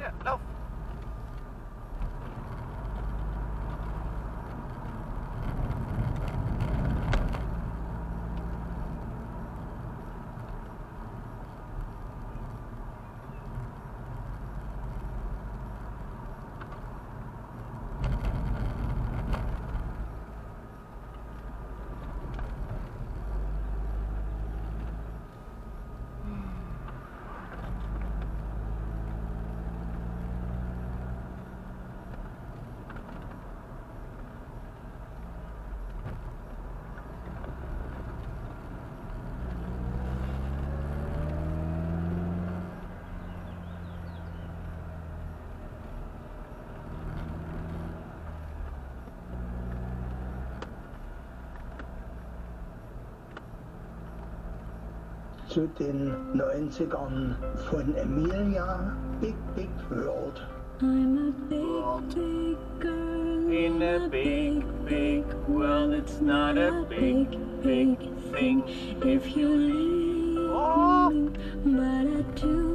Ja, lauf. Zu den 90ern von Emilia, Big Big World. I'm a big, big girl In a big, big world, it's not a big, big thing if you leave. But I do